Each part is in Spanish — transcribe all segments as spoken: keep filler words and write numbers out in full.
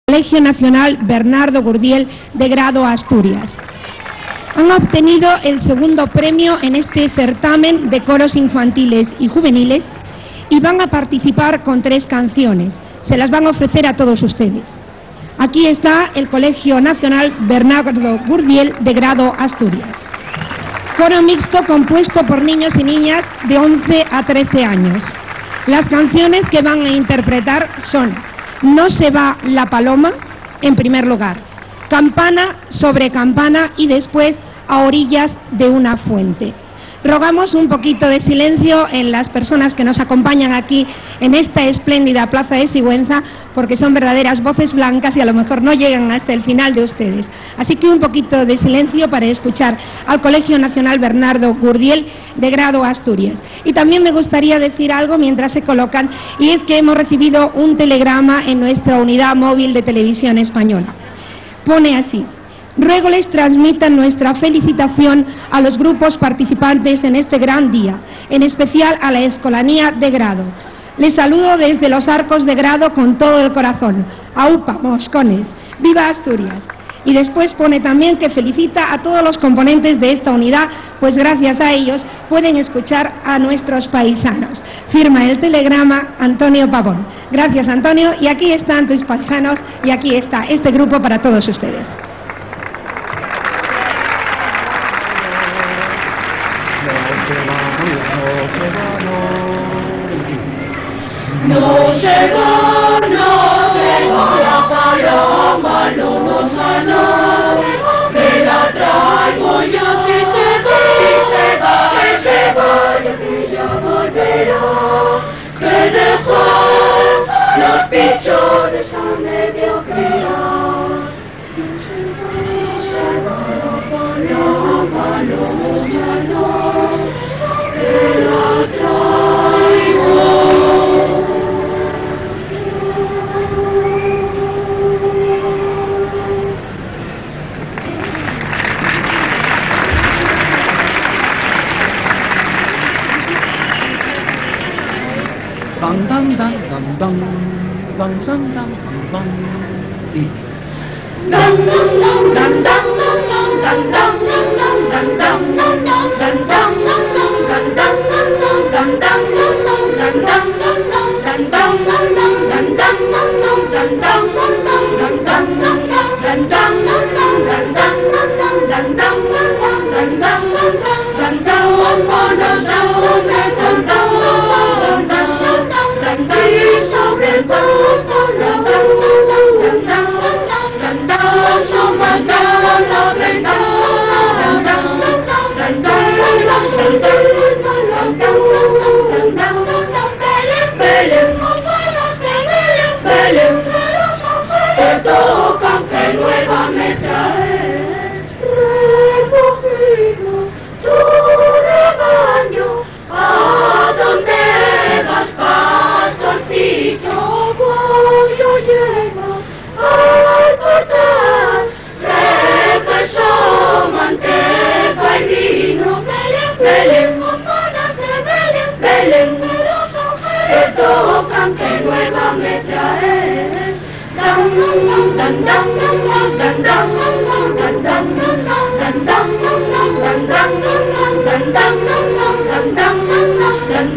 Colegio Nacional Bernardo Gurdiel de grado Asturias. Han obtenido el segundo premio en este certamen de coros infantiles y juveniles y van a participar con tres canciones. Se las van a ofrecer a todos ustedes. Aquí está el Colegio Nacional Bernardo Gurdiel de grado Asturias. Coro mixto compuesto por niños y niñas de once a trece años. Las canciones que van a interpretar son No se va la paloma, en primer lugar, Campana sobre campana y después A orillas de una fuente. Rogamos un poquito de silencio en las personas que nos acompañan aquí en esta espléndida plaza de Sigüenza, porque son verdaderas voces blancas y a lo mejor no llegan hasta el final de ustedes. Así que un poquito de silencio para escuchar al Colegio Nacional Bernardo Gurdiel de grado Asturias. Y también me gustaría decir algo mientras se colocan, y es que hemos recibido un telegrama en nuestra unidad móvil de televisión española. Pone así: ruego les transmitan nuestra felicitación a los grupos participantes en este gran día, en especial a la escolanía de grado. Les saludo desde los arcos de grado con todo el corazón. ¡Aupa, moscones! ¡Viva Asturias! Y después pone también que felicita a todos los componentes de esta unidad, pues gracias a ellos pueden escuchar a nuestros paisanos. Firma el telegrama Antonio Pavón. Gracias, Antonio, y aquí están tus paisanos y aquí está este grupo para todos ustedes. No se va, no se va la paloma, no nos ganó, me la traigo yo si se va, si se va, que se vaya, que ya volverá, que dejó los pichones a medio criar. No se va, no se va la paloma, no nos ganó, me la traigo. Dang dang dang dang dang dang dang dang dang y dang dang dang dang dang dang dang dang dang dang dang dang dang dang dang tocan que nueva me trae, recogido tu rebaño, a donde vas pastorcito, pollo lleva al portal, requesón, manteca y vino, Belén, campanas de Belén, Belén, que tocan que nueva me trae. Dang dang dang dang dang dang dang dang dang dang dang dang dang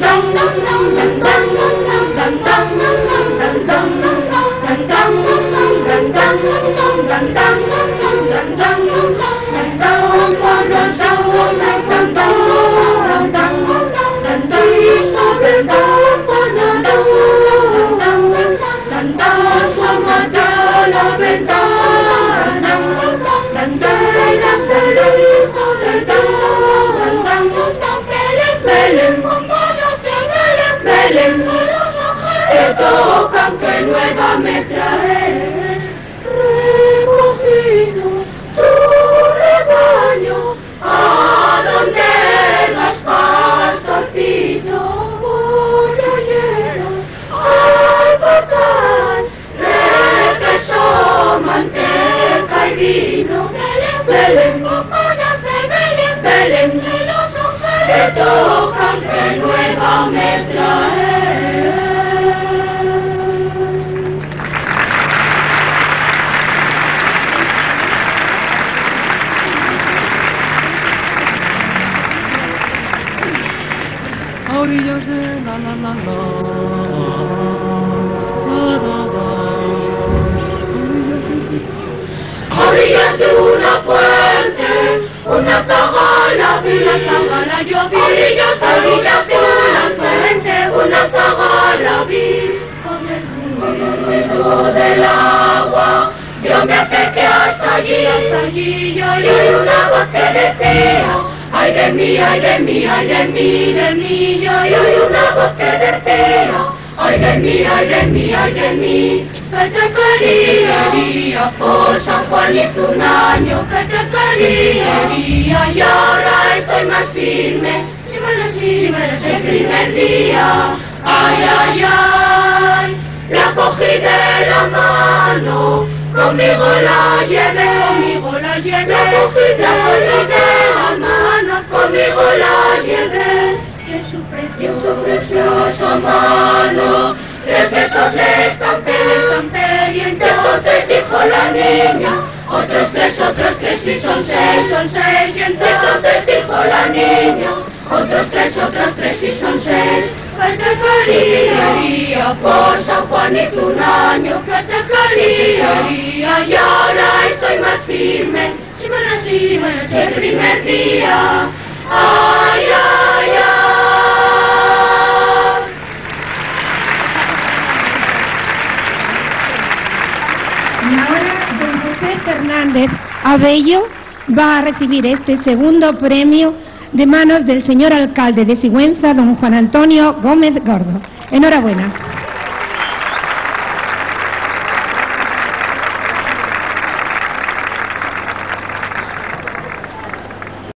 la ventana, cantera se lo hizo del tan, Belén, compañeros de Belén, Belén, que tocan que nueva me trae, recogido tu rebaño, a donde vas pastorcito, pollo al portal, requesón, manteca y vino, Belén, compañeros de Belén, Belén, que tocan que nueva me trae. una zagala vi, una zagala yo vi, orillas, orillas de una fuente, una zagala vi. Con el ruido del agua, yo me acerqué hasta allí, hasta allí, yo oí una voz que decía, ay de mí, ay de mí, ay de mí, de mí, yo oí una voz que decía, ay de mí, ay de mí, ay de mí, que te quería, por San Juan hizo un año que te quería, y ahora estoy más firme, si me lo, si me lo sé el primer día, ay, ay, ay, la cogí de la mano, conmigo la llevé, conmigo la llevé, la cogí de, la cogí de la mano, conmigo la llevé, y en su precioso, su preciosa mano, tres besos le estampé, le estampé, y entonces dijo la niña, otros tres, otros tres, y son seis, son seis, y entonces dijo la niña, otros tres, otros tres, y son seis, que te quería, por San Juan hizo un año, que te quería, y ahora estoy más firme, si me lo, si me lo sé el primer día, ay, ay, ay. Y ahora don José Fernández Abello va a recibir este segundo premio de manos del señor alcalde de Sigüenza, don Juan Antonio Gómez Gordo. Enhorabuena.